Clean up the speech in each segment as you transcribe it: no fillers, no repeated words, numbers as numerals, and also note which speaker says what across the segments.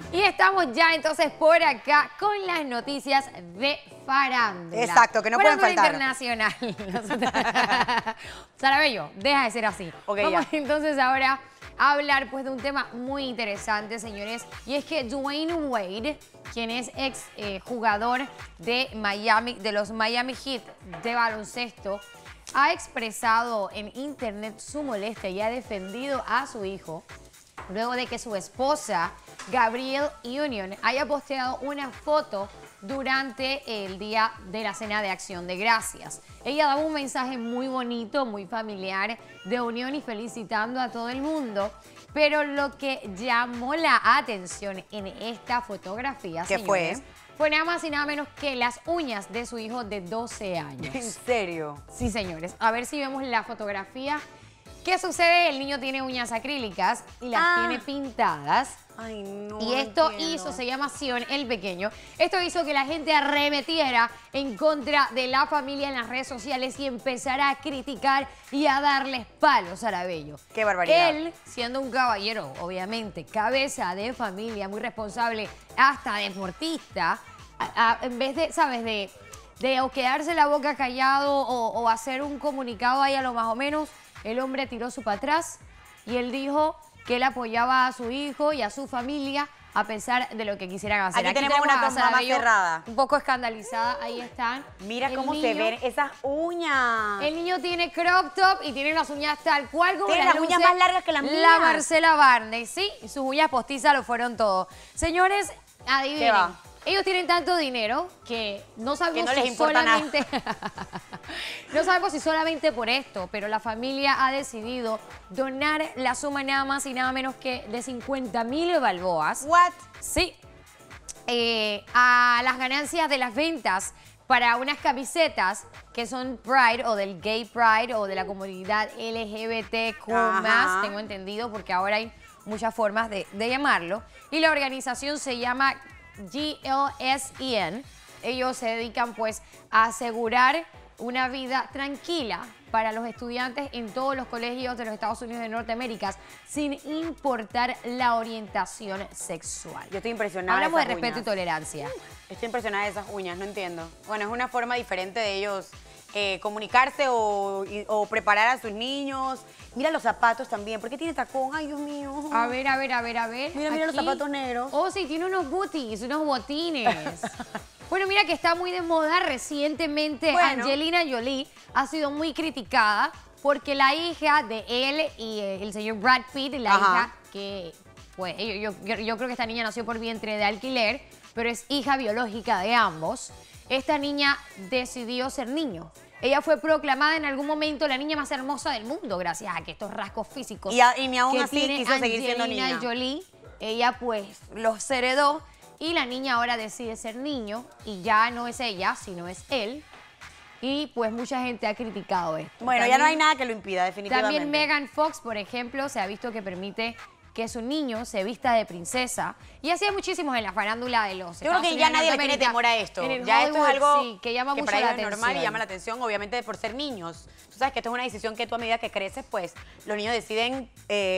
Speaker 1: Y estamos ya entonces por acá con las noticias de farándula.
Speaker 2: Exacto, que no pueden faltar.
Speaker 1: Internacional. Sara Bello, deja de ser así.
Speaker 2: Okay,
Speaker 1: Vamos
Speaker 2: ya.
Speaker 1: entonces ahora a hablar pues de un tema muy interesante, señores. Y es que Dwayne Wade, quien es ex jugador de Miami, de los Miami Heat de baloncesto, ha expresado en internet su molestia y ha defendido a su hijo luego de que su esposa, Gabrielle Union, haya posteado una foto durante el día de la cena de Acción de Gracias. Ella daba un mensaje muy bonito, muy familiar de unión y felicitando a todo el mundo. Pero lo que llamó la atención en esta fotografía,
Speaker 2: ¿Qué
Speaker 1: señores,
Speaker 2: fue?
Speaker 1: fue nada más y nada menos que las uñas de su hijo de 12 años.
Speaker 2: ¿En serio?
Speaker 1: Sí, señores. A ver si vemos la fotografía. ¿Qué sucede? El niño tiene uñas acrílicas y las tiene pintadas.
Speaker 2: Ay, no.
Speaker 1: Y esto
Speaker 2: entiendo.
Speaker 1: hizo, se llama Sion el Pequeño, esto hizo que la gente arremetiera en contra de la familia en las redes sociales y empezara a criticar y a darles palos a Bello.
Speaker 2: Qué barbaridad.
Speaker 1: Él, siendo un caballero, obviamente, cabeza de familia, muy responsable, hasta deportista, en vez de, ¿sabes?, de o quedarse la boca callado o hacer un comunicado ahí a lo más o menos, el hombre tiró su para atrás y él dijo que él apoyaba a su hijo y a su familia a pesar de lo que quisieran hacer.
Speaker 2: Aquí tenemos una
Speaker 1: a
Speaker 2: toma
Speaker 1: Sara
Speaker 2: más
Speaker 1: Bello
Speaker 2: cerrada.
Speaker 1: un poco escandalizada, ahí están.
Speaker 2: Mira
Speaker 1: El
Speaker 2: cómo se
Speaker 1: niño-
Speaker 2: ven esas uñas.
Speaker 1: El niño tiene crop top y tiene las uñas tal cual como
Speaker 2: Tiene las uñas
Speaker 1: luce
Speaker 2: más largas que las mías.
Speaker 1: La Marcela Barney, sí, y sus uñas postizas lo fueron todo. Señores, adivinen.
Speaker 2: ¿Qué va?
Speaker 1: Ellos tienen tanto dinero que no sabemos
Speaker 2: no les
Speaker 1: si
Speaker 2: importa nada.
Speaker 1: solamente no sabemos si solamente por esto, pero la familia ha decidido donar la suma nada más y nada menos que de 50.000 balboas.
Speaker 2: What?
Speaker 1: Sí, a las ganancias de las ventas para unas camisetas que son Pride o del Gay Pride o de la comunidad LGBTQ+,
Speaker 2: Ajá.
Speaker 1: tengo entendido, porque ahora hay muchas formas de llamarlo. Y la organización se llama GLSEN. Ellos se dedican pues a asegurar una vida tranquila para los estudiantes en todos los colegios de los Estados Unidos de Norteamérica, sin importar la orientación sexual.
Speaker 2: Yo estoy impresionada.
Speaker 1: Hablamos de
Speaker 2: esas
Speaker 1: respeto y
Speaker 2: uñas.
Speaker 1: tolerancia.
Speaker 2: Estoy impresionada de esas uñas, no entiendo. Bueno, es una forma diferente de ellos comunicarse o preparar a sus niños. Mira los zapatos también. ¿Por qué tiene tacón? Ay, Dios mío.
Speaker 1: A ver.
Speaker 2: Mira los
Speaker 1: Aquí.
Speaker 2: zapatos negros.
Speaker 1: Oh, sí, tiene unos booties, unos botines. Bueno, mira que está muy de moda recientemente.
Speaker 2: Bueno.
Speaker 1: Angelina Jolie ha sido muy criticada porque la hija de él y el señor Brad Pitt, la
Speaker 2: Ajá.
Speaker 1: hija que, pues, yo creo que esta niña nació por vientre de alquiler, pero es hija biológica de ambos. Esta niña decidió ser niño. Ella fue proclamada en algún momento la niña más hermosa del mundo gracias a que estos rasgos físicos
Speaker 2: Y ni aún
Speaker 1: que
Speaker 2: así
Speaker 1: tiene
Speaker 2: quiso seguir siendo
Speaker 1: Angelina
Speaker 2: niña.
Speaker 1: Jolie, ella pues los heredó y la niña ahora decide ser niño y ya no es ella, sino es él. Y pues mucha gente ha criticado esto.
Speaker 2: Bueno, ya no hay nada que lo impida, definitivamente.
Speaker 1: También Megan Fox, por ejemplo, se ha visto que permite que su niño se vista de princesa. Y así hay muchísimos en la farándula de los
Speaker 2: Yo creo que ya nadie le tiene temor a esto.
Speaker 1: En el
Speaker 2: Ya esto es
Speaker 1: Hollywood,
Speaker 2: algo
Speaker 1: sí, que llama mucho
Speaker 2: para
Speaker 1: la
Speaker 2: ellos es
Speaker 1: atención.
Speaker 2: normal y llama la atención, obviamente por ser niños. Tú sabes que esto es una decisión que tú a medida que creces, pues los niños deciden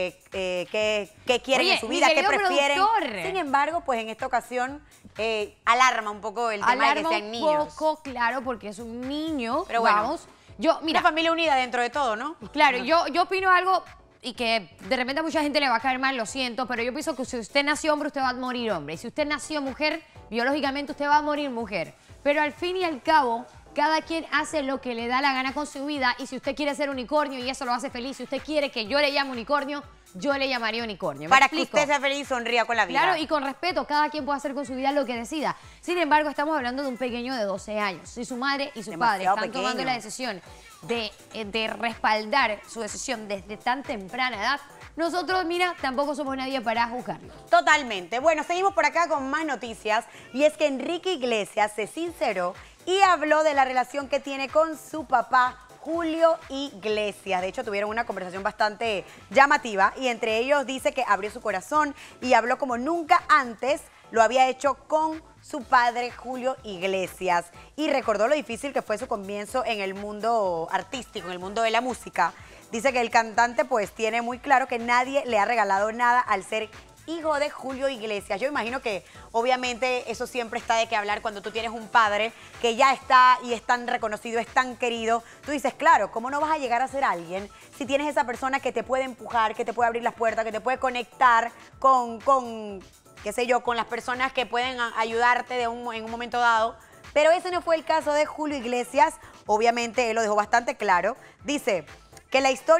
Speaker 2: qué quieren
Speaker 1: Oye,
Speaker 2: en su
Speaker 1: mi
Speaker 2: vida, qué
Speaker 1: querido
Speaker 2: prefieren.
Speaker 1: productor.
Speaker 2: Sin embargo, pues en esta ocasión alarma un poco el tema de que
Speaker 1: Alarma
Speaker 2: sean
Speaker 1: un
Speaker 2: niños.
Speaker 1: poco, claro, porque es un niño.
Speaker 2: Pero bueno,
Speaker 1: vamos. Yo, mira,
Speaker 2: Una familia unida dentro de todo, ¿no?
Speaker 1: claro, yo opino algo y que de repente a mucha gente le va a caer mal, lo siento, pero yo pienso que si usted nació hombre, usted va a morir hombre. Y si usted nació mujer, biológicamente usted va a morir mujer. Pero al fin y al cabo, cada quien hace lo que le da la gana con su vida y si usted quiere ser unicornio y eso lo hace feliz, si usted quiere que yo le llame unicornio, yo le llamaría unicornio. ¿Me
Speaker 2: Para que
Speaker 1: explico?
Speaker 2: usted sea feliz y sonría con la vida.
Speaker 1: Claro, y con respeto, cada quien puede hacer con su vida lo que decida. Sin embargo, estamos hablando de un pequeño de 12 años. Si su madre y su padre
Speaker 2: Demasiado
Speaker 1: están tomando
Speaker 2: pequeño.
Speaker 1: la decisión de respaldar su decisión desde tan temprana edad, nosotros, mira, tampoco somos nadie para juzgarlo.
Speaker 2: Totalmente. Bueno, seguimos por acá con más noticias y es que Enrique Iglesias se sinceró y habló de la relación que tiene con su papá Julio Iglesias. De hecho, tuvieron una conversación bastante llamativa y entre ellos dice que abrió su corazón y habló como nunca antes lo había hecho con su padre Julio Iglesias y recordó lo difícil que fue su comienzo en el mundo artístico, en el mundo de la música. Dice que el cantante pues tiene muy claro que nadie le ha regalado nada al ser hijo de Julio Iglesias. Yo imagino que obviamente eso siempre está de qué hablar cuando tú tienes un padre que ya está y es tan reconocido, es tan querido. Tú dices, claro, ¿cómo no vas a llegar a ser alguien si tienes esa persona que te puede empujar, que te puede abrir las puertas, que te puede conectar con qué sé yo, con las personas que pueden ayudarte en un momento dado? Pero ese no fue el caso de Julio Iglesias. Obviamente él lo dejó bastante claro. Dice que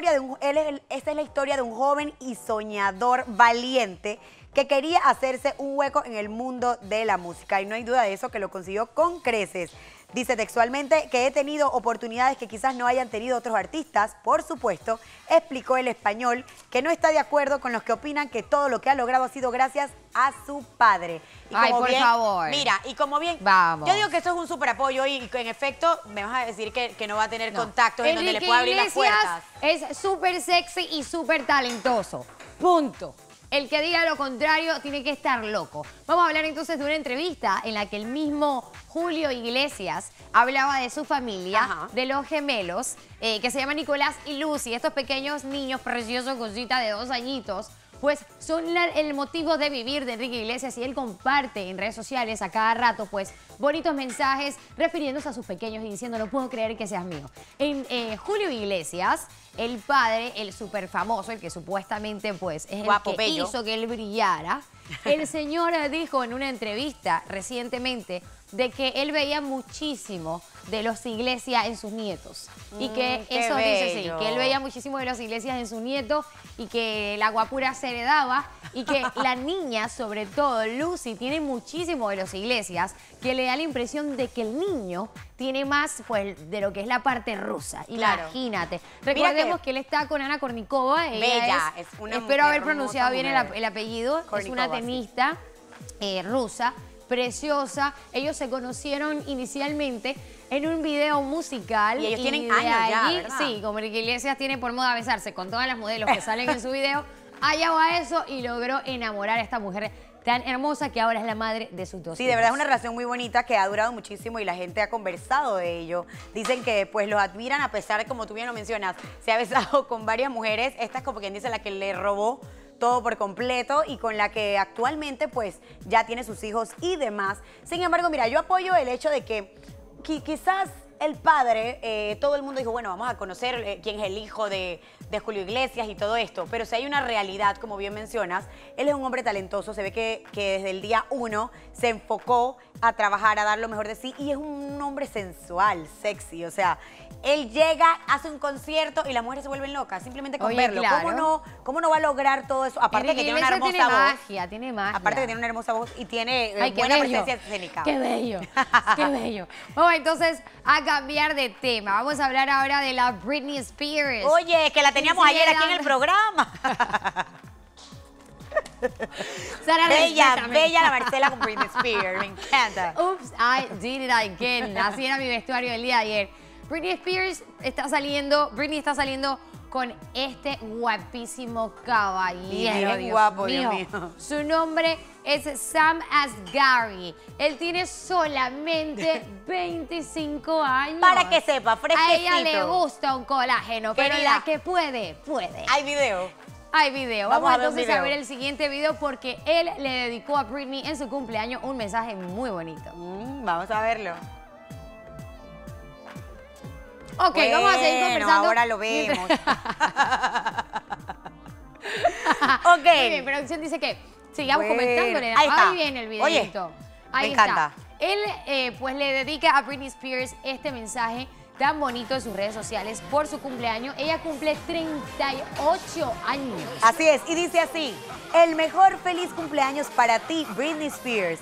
Speaker 2: esta es la historia de un joven y soñador valiente que quería hacerse un hueco en el mundo de la música. Y no hay duda de eso, que lo consiguió con creces. Dice textualmente que he tenido oportunidades que quizás no hayan tenido otros artistas. Por supuesto, explicó el español que no está de acuerdo con los que opinan que todo lo que ha logrado ha sido gracias a su padre. Y
Speaker 1: ay, por favor.
Speaker 2: Mira, y como bien,
Speaker 1: vamos.
Speaker 2: yo digo que eso es un súper apoyo y en efecto me vas a decir que no va a tener contactos en donde le pueda abrir las puertas.
Speaker 1: Es súper sexy y súper talentoso. Punto. El que diga lo contrario tiene que estar loco. Vamos a hablar entonces de una entrevista en la que el mismo Julio Iglesias hablaba de su familia,
Speaker 2: ajá,
Speaker 1: de los gemelos, que se llaman Nicolás y Lucy, estos pequeños niños preciosos, cositas de 2 añitos, pues son el motivo de vivir de Enrique Iglesias, y él comparte en redes sociales a cada rato pues bonitos mensajes refiriéndose a sus pequeños y diciendo, no puedo creer que seas mío. Julio Iglesias, el padre, el súper famoso, el que supuestamente pues es
Speaker 2: guapo,
Speaker 1: el que
Speaker 2: bello,
Speaker 1: hizo que él brillara, el señor dijo en una entrevista recientemente de que él veía muchísimo de los Iglesias en sus nietos. Y que eso dice, sí, que él veía muchísimo de los Iglesias en sus nietos y que la guapura se heredaba y que la niña, sobre todo Lucy, tiene muchísimo de los Iglesias, que le da la impresión de que el niño tiene más pues de lo que es la parte rusa.
Speaker 2: Claro.
Speaker 1: Imagínate. Recordemos que él está con Ana Kournikova.
Speaker 2: Bella, es una
Speaker 1: espero haber pronunciado bien
Speaker 2: mujer.
Speaker 1: el apellido.
Speaker 2: Kournikova,
Speaker 1: es una tenista rusa, preciosa. Ellos se conocieron inicialmente en un video musical.
Speaker 2: Y ellos tienen años ya, ¿verdad?
Speaker 1: Sí, como Enrique Iglesias tiene por moda besarse con todas las modelos que salen en su video, allá va eso y logró enamorar a esta mujer tan hermosa que ahora es la madre de sus 2 hijos.
Speaker 2: Sí, de verdad es una relación muy bonita que ha durado muchísimo y la gente ha conversado de ello. Dicen que pues los admiran a pesar de, como tú bien lo mencionas, se ha besado con varias mujeres. Esta es como quien dice la que le robó todo por completo y con la que actualmente pues ya tiene sus hijos y demás. Sin embargo, mira, yo apoyo el hecho de que quizás el padre, todo el mundo dijo, bueno, vamos a conocer quién es el hijo de Julio Iglesias y todo esto, pero si hay una realidad, como bien mencionas, él es un hombre talentoso, se ve que desde el día 1 se enfocó a trabajar, a dar lo mejor de sí, y es un hombre sensual, sexy, o sea, él llega, hace un concierto y las mujeres se vuelven locas, simplemente con verlo.
Speaker 1: Claro.
Speaker 2: ¿Cómo no va a lograr todo eso? Aparte
Speaker 1: Enrique
Speaker 2: que tiene una hermosa
Speaker 1: tiene
Speaker 2: voz.
Speaker 1: magia, tiene magia.
Speaker 2: Aparte que tiene una hermosa voz y tiene
Speaker 1: ay,
Speaker 2: buena
Speaker 1: bello,
Speaker 2: presencia escénica.
Speaker 1: Qué bello, qué bello. Vamos entonces a cambiar de tema. Vamos a hablar ahora de la Britney Spears.
Speaker 2: Oye, que la teníamos ayer aquí en el programa.
Speaker 1: Sara,
Speaker 2: bella la Marcela con Britney Spears, me encanta.
Speaker 1: Oops, I did it again. Así era mi vestuario el día de ayer. Britney está saliendo con este guapísimo caballero.
Speaker 2: Bien guapo, Dios mío.
Speaker 1: Su nombre es Sam Asghari. Él tiene solamente 25 años.
Speaker 2: Para que sepa, fresquecito.
Speaker 1: A ella le gusta un colágeno, pero
Speaker 2: Querida,
Speaker 1: la que puede, puede.
Speaker 2: Hay video.
Speaker 1: Hay video.
Speaker 2: Vamos a ver
Speaker 1: entonces
Speaker 2: video.
Speaker 1: a ver el siguiente video porque él le dedicó a Britney en su cumpleaños un mensaje muy bonito.
Speaker 2: Vamos a verlo.
Speaker 1: Ok,
Speaker 2: bueno,
Speaker 1: vamos a seguir conversando.
Speaker 2: Ahora lo vemos.
Speaker 1: Ok. Muy bien, producción dice que sigamos comentándole.
Speaker 2: Ahí está.
Speaker 1: Ahí viene el videito.
Speaker 2: Oye,
Speaker 1: ahí
Speaker 2: me
Speaker 1: está.
Speaker 2: encanta.
Speaker 1: Él pues le dedica a Britney Spears este mensaje tan bonito en sus redes sociales por su cumpleaños. Ella cumple 38 años.
Speaker 2: Así es, y dice así: el mejor feliz cumpleaños para ti, Britney Spears.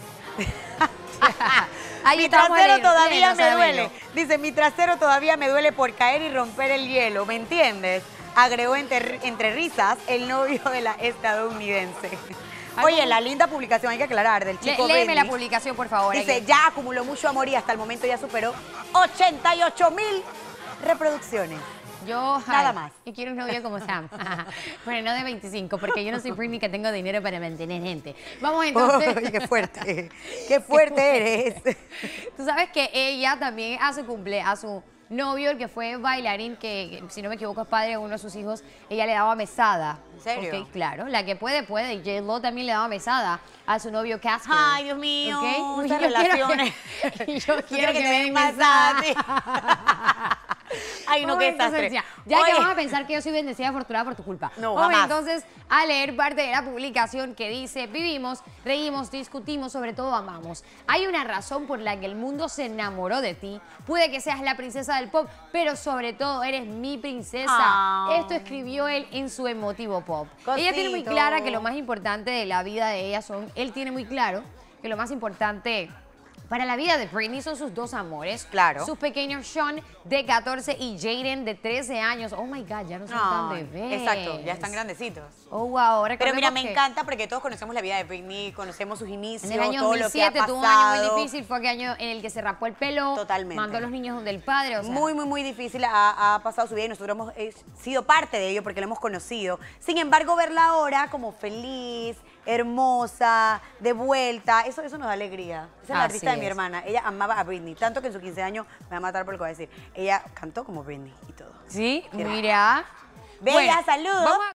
Speaker 2: Mi trasero todavía me duele. Dice, mi trasero todavía me duele por caer y romper el hielo, ¿me entiendes? Agregó entre risas el novio de la estadounidense. Oye, la linda publicación, hay que aclarar, del chico
Speaker 1: Léeme
Speaker 2: Britney.
Speaker 1: la publicación, por favor.
Speaker 2: Dice, ya acumuló mucho amor y hasta el momento ya superó 88,000 reproducciones. Nada más.
Speaker 1: Yo quiero un novio como Sam. Bueno, no de 25, porque yo no soy Britney que tengo dinero para mantener gente. Vamos entonces.
Speaker 2: ¡Ay, qué fuerte! ¡Qué fuerte eres!
Speaker 1: Tú sabes que ella también a su novio, el que fue bailarín, que si no me equivoco es padre de uno de sus hijos, ella le daba mesada.
Speaker 2: ¿En serio?
Speaker 1: Ok, claro, la que puede. Y J-Lo también le daba mesada a su novio Casper.
Speaker 2: Ay, Dios mío,
Speaker 1: ¿Ok?
Speaker 2: estas
Speaker 1: Yo quiero
Speaker 2: relaciones.
Speaker 1: yo quiero que
Speaker 2: te
Speaker 1: me
Speaker 2: den
Speaker 1: den
Speaker 2: mesada.
Speaker 1: mesada.
Speaker 2: Ay, no, qué desastre.
Speaker 1: Entonces, ya que
Speaker 2: Oye.
Speaker 1: vamos a pensar que yo soy bendecida y afortunada por tu culpa.
Speaker 2: No,
Speaker 1: Vamos
Speaker 2: jamás.
Speaker 1: entonces a leer parte de la publicación que dice: vivimos, reímos, discutimos, sobre todo amamos. Hay una razón por la que el mundo se enamoró de ti. Puede que seas la princesa del pop, pero sobre todo eres mi princesa.
Speaker 2: Ah.
Speaker 1: Esto escribió él en su emotivo pop.
Speaker 2: Cosito.
Speaker 1: Ella tiene muy clara que lo más importante de la vida de ella él tiene muy claro que lo más importante para la vida de Britney son sus dos amores.
Speaker 2: Claro.
Speaker 1: Sus pequeños Sean, de 14, y Jaden, de 13 años. Oh, my God, ya no son tan
Speaker 2: Ay,
Speaker 1: bebés.
Speaker 2: exacto, ya están grandecitos.
Speaker 1: Oh, wow.
Speaker 2: Pero mira,
Speaker 1: Recordemos
Speaker 2: me
Speaker 1: que
Speaker 2: encanta porque todos conocemos la vida de Britney, conocemos sus inicios,
Speaker 1: en el año
Speaker 2: todo lo que ha
Speaker 1: 2007 tuvo un
Speaker 2: pasado.
Speaker 1: año muy difícil. Fue aquel año en el que se rapó el pelo.
Speaker 2: Totalmente.
Speaker 1: Mandó a los niños donde el padre. O sea,
Speaker 2: Muy difícil ha pasado su vida y nosotros hemos sido parte de ello porque lo hemos conocido. Sin embargo, verla ahora como feliz, hermosa, de vuelta, eso nos da alegría. Esa es la
Speaker 1: Así
Speaker 2: artista de mi
Speaker 1: es.
Speaker 2: hermana. Ella amaba a Britney, tanto que en sus 15 años, me va a matar por lo que voy a decir, ella cantó como Britney y todo.
Speaker 1: Sí,
Speaker 2: Qué
Speaker 1: mira.
Speaker 2: Bella, saludos.
Speaker 1: Vamos a